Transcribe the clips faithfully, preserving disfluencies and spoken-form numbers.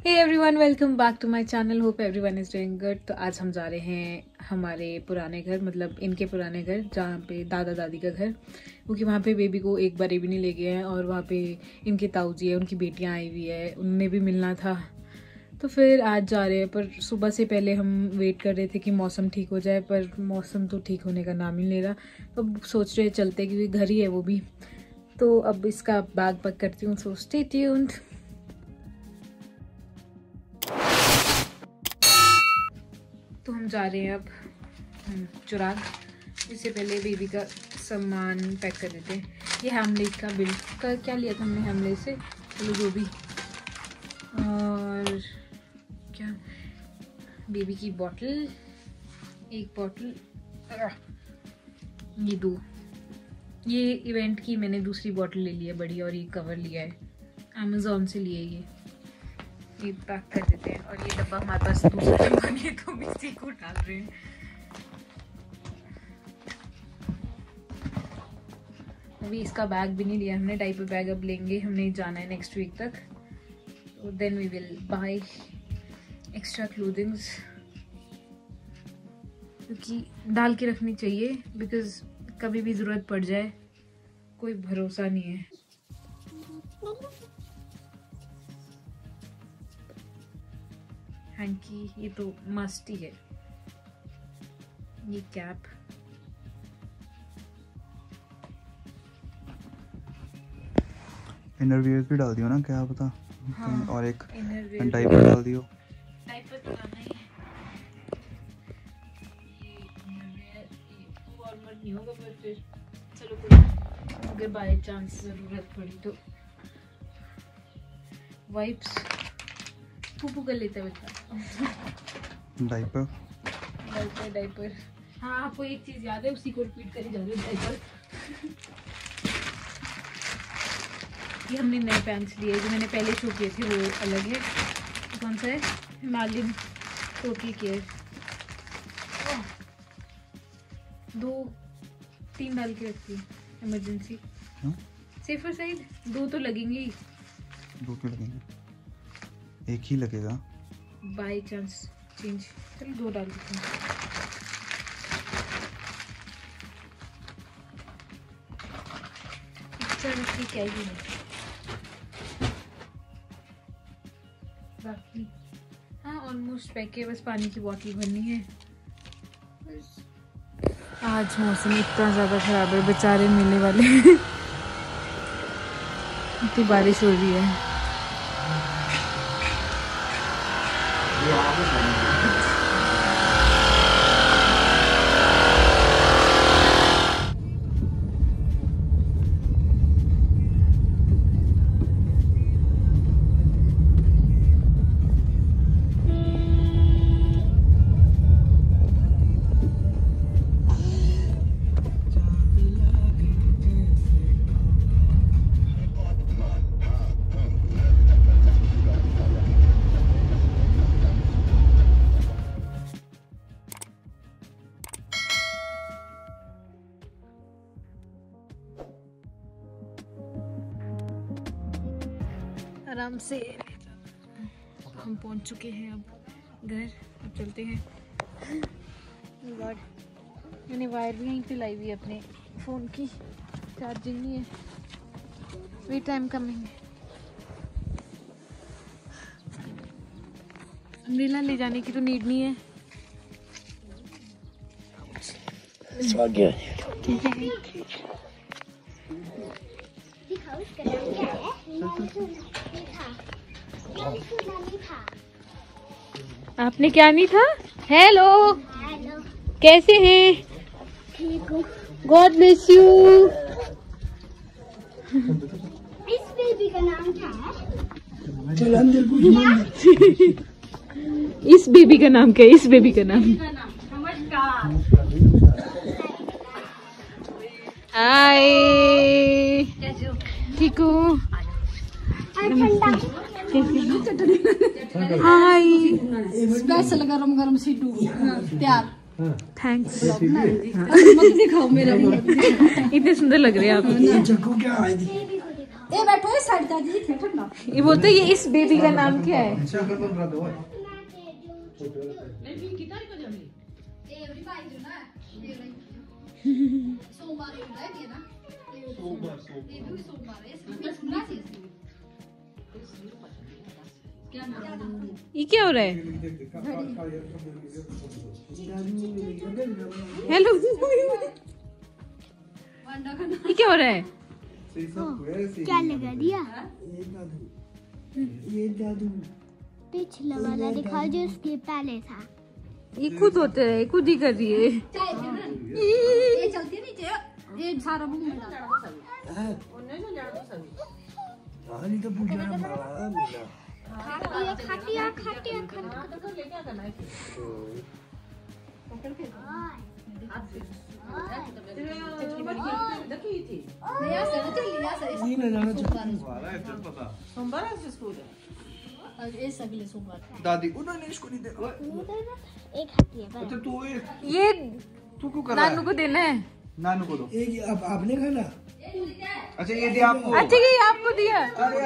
Hey everyone, welcome back to my channel. Hope everyone is doing good. तो आज हम जा रहे हैं हमारे पुराने घर, मतलब इनके पुराने घर, जहाँ पे दादा दादी का घर, क्योंकि वहाँ पे बेबी को एक बार भी नहीं ले गए हैं। और वहाँ पे इनके ताऊ जी है, उनकी बेटियाँ आई हुई है, उनने भी मिलना था। तो फिर आज जा रहे हैं। पर सुबह से पहले हम वेट कर रहे थे कि मौसम ठीक हो जाए, पर मौसम तो ठीक होने का नाम ही नहीं ले रहा। तो अब सोच रहे चलते, क्योंकि घर ही है वो भी। तो अब इसका बैग पैक करती हूँ, सो स्टे ट्यून्ड। तो हम जा रहे हैं अब चुराग। इससे पहले बेबी का सामान पैक कर देते हैं। ये हैमलेट का बिल का क्या लिया था हमने हैमलेट से, चलो जो भी। और क्या, बेबी की बॉटल, एक बॉटल, ये दो, ये इवेंट की मैंने दूसरी बॉटल ले ली है बड़ी, और ये कवर लिया है अमेज़ॉन से, लिए ये ये पैक कर देते हैं। और ये डब्बा हमारे पास दूसरा डब्बा नहीं है, तो हम इसी को डाल रहे हैं। अभी इसका बैग भी नहीं लिया हमने, डायपर बैग अब लेंगे, हमने जाना है नेक्स्ट वीक तक। तो then we will buy extra clothings, क्योंकि डाल के रखनी चाहिए, बिकॉज कभी भी ज़रूरत पड़ जाए, कोई भरोसा नहीं है। हैंकी ये तो मस्ट ही है। ये कैप, इनर वियर भी डाल दियो ना, क्या पता। हाँ, और एक डायपर डाल दियो। डायपर तो लाना ही है। ये इनर वियर, ये वार्मर नहीं होगा, पर फिर चलो कोई, अगर बाय चांस जरूरत पड़ी तो। वाइप्स फूफू कर लेते हैं बच्चा। डायपर डायपर डायपर हाँ, आपको एक चीज याद है, उसी को रिपीट करी जा रही है, डायपर। ये हमने नए पैंट्स लिए, जो मैंने पहले शो किए थे वो अलग है। कौन सा है? Himalayan total care. दो तीन डाल के रखती है इमरजेंसी, सेफर साइड। दो तो लगेंगे ही। दो क्यों लगेंगे, एक ही लगेगा बाई चांस चेंज। चलो दो डाल देते हैं। अच्छा क्या ही है बाकी। हाँ ऑलमोस्ट पैक है, बस पानी की बोतल भरनी है बस। आज मौसम इतना ज़्यादा ख़राब है, बेचारे मिलने वाले हैं। इतनी बारिश हो रही है। आराम से हम पहुंच चुके हैं अब घर। अब चलते हैं। गॉड, मैंने वायर भी यहीं पे लाई हुई है अपने फ़ोन की, चार्जिंग नहीं है। वे टाइम कमिंग। अम्ब्रेला ले जाने की तो नीड नहीं है। ठीक है, आपने क्या नहीं था? हेलो, कैसे हैं? ठीक हूँ। God bless you. इस बेबी का नाम क्या है? इस बेबी का नाम क्या है? इस बेबी का नाम, नमस्कार। हाय, ठीक हूँ। हाय, स्पेशल गरम गरम सिड्डू तैयार। थैंक्स। मत दिखाओ मेरा मुंह। इतने सुंदर लग रहे हैं आप। चक्कू क्या है? ए बैठो इस साइड दादी जी ठंड ना। ये बोलते ये इस बेबी का नाम क्या है? ये क्या हो रहा है? हेलो, ये क्या हो रहा है? क्या लगा दिया? ये जादू पिछला वाला दिखाओ जो उसके पहले था। ये खुद होते रहे, खुद ही कर रही है। ये चलती नहीं चे ये सारा मुंह में हाली तो पूजा ना मारा मिला खाटिया खाटिया खाटिया नया से चल लिया से नहीं ना जाना चाहिए है चल पता सोमवार से स्कूल है आज इस अगले सोमवार दादी उन्होंने इसको नहीं दे एक खाटिया पर अच्छा तू ये तू क्यों कर रहा है? नानू को देना है। नानू को दो। ये आप आपने खाना? अच्छा ये दे आपको। अच्छा ये आपको दिया। अरे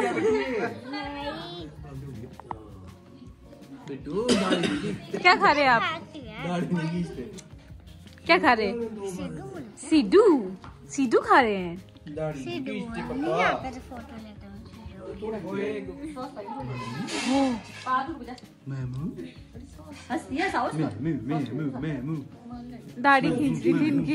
बिट्टू दादी क्या खा रहे हैं आप? दादी नहीं इस पे क्या खा रहे हैं? सीडू सीडू खा रहे हैं। दादी यहाँ पर फोटो लेता हूँ। दाढ़ी खींच रही थी इनकी।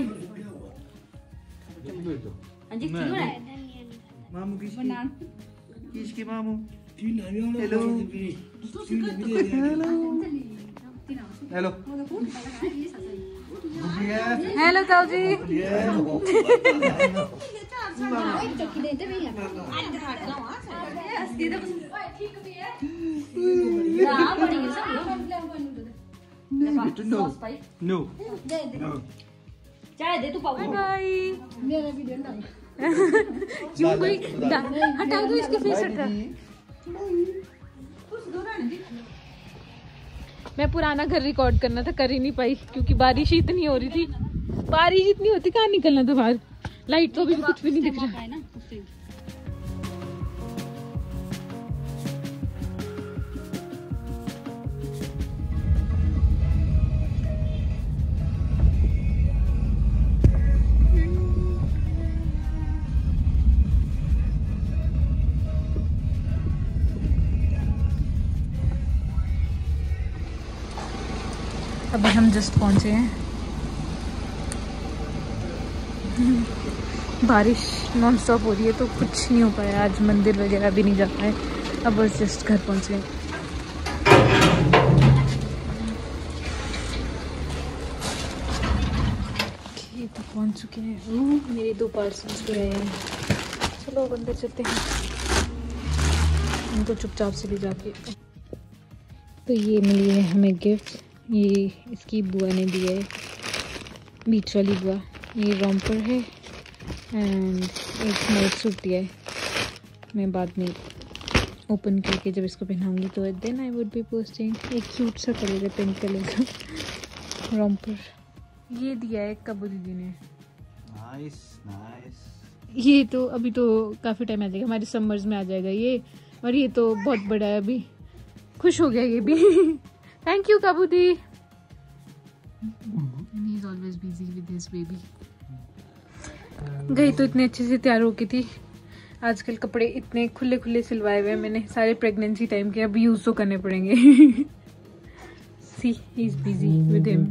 मामू किसकी किसकी मामू? हेलो हेलो हेलो ताऊ जी। नो नो चाय दे तू पाऊ बाय। मेरा वीडियो ना क्यों कोई हटा दो इसके फेस हटा। मैं पुराना घर रिकॉर्ड करना था, कर ही नहीं पाई क्योंकि बारिश ही इतनी हो रही थी। बारिश इतनी होती कहाँ निकलना था बाहर। लाइट तो अभी भी कुछ भी नहीं दिख रहा है। अभी हम जस्ट पहुंचे हैं। बारिश नॉन स्टॉप हो रही है तो कुछ नहीं हो पाया आज, मंदिर वगैरह भी नहीं जा पाए। अब बस जस्ट घर पहुंच गए। ये तो पहुंच चुके हैं। ओह, मेरे दो पार्सल्स भी आए हैं। चलो अंदर चलते हैं, उनको चुपचाप से ले जाके। तो ये मिली है हमें गिफ्ट, ये इसकी बुआ ने दिया है, बीच वाली बुआ। ये रॉम्पर है एंड एक नाइट सूट दिया है। मैं बाद में ओपन करके जब इसको पहनाऊंगी तो then I would be posting. एक क्यूट सा कलर है, पिंक कलर का रॉम्पर। ये दिया है कबू दीदी ने। Nice nice. ये तो अभी तो काफ़ी टाइम आ जाएगा, हमारे समर्स में आ जाएगा ये। और ये तो बहुत बड़ा है, अभी खुश हो गया ये भी। थैंक यू कबूदी। He is always busy with his baby. गई तो इतने अच्छे से तैयार होके थी। आजकल कपड़े इतने खुले खुले सिलवाए हुए हैं मैंने, सारे प्रेगनेंसी टाइम के, अब यूज तो करने पड़ेंगे। See he is busy with him.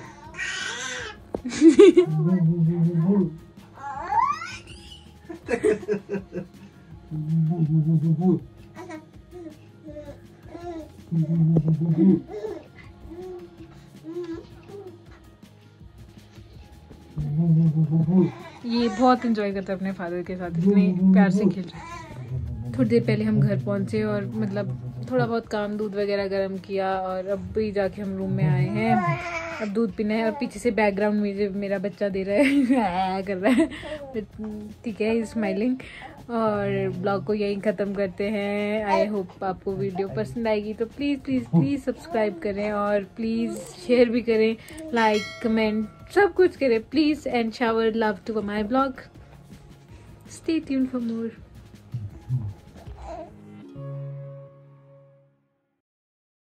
ये बहुत एंजॉय करता है अपने फादर के साथ, इतने प्यार से खेल रहा है। थोड़ी देर पहले हम घर पहुंचे और मतलब थोड़ा बहुत काम, दूध वगैरह गर्म किया और अब भी जाके हम रूम में आए हैं। अब दूध पीना है और पीछे से बैकग्राउंड में मेरा बच्चा दे रहा है कर रहा है, ठीक है, स्माइलिंग। और ब्लॉग को यहीं ख़त्म करते हैं। आई होप आपको वीडियो पसंद आएगी तो प्लीज़ प्लीज़ प्लीज़ सब्सक्राइब करें और प्लीज़ शेयर भी करें, लाइक कमेंट सब कुछ करें please. And shower love to my blog. Stay tuned for more.